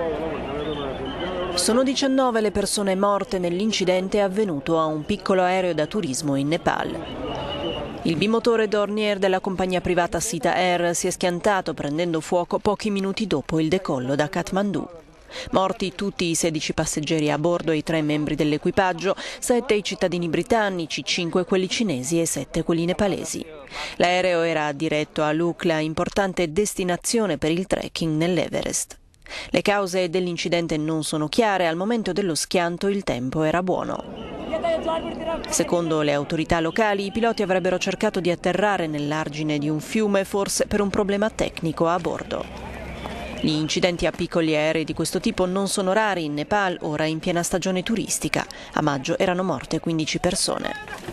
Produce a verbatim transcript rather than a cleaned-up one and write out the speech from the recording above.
Sono diciannove le persone morte nell'incidente avvenuto a un piccolo aereo da turismo in Nepal. Il bimotore Dornier della compagnia privata Sita Air si è schiantato prendendo fuoco pochi minuti dopo il decollo da Kathmandu. Morti tutti i sedici passeggeri a bordo e i tre membri dell'equipaggio, sette i cittadini britannici, cinque quelli cinesi e sette quelli nepalesi. L'aereo era diretto a Lukla, importante destinazione per il trekking nell'Everest. Le cause dell'incidente non sono chiare, al momento dello schianto il tempo era buono. Secondo le autorità locali, i piloti avrebbero cercato di atterrare nell'argine di un fiume, forse per un problema tecnico a bordo. Gli incidenti a piccoli aerei di questo tipo non sono rari in Nepal, ora in piena stagione turistica. A maggio erano morte quindici persone.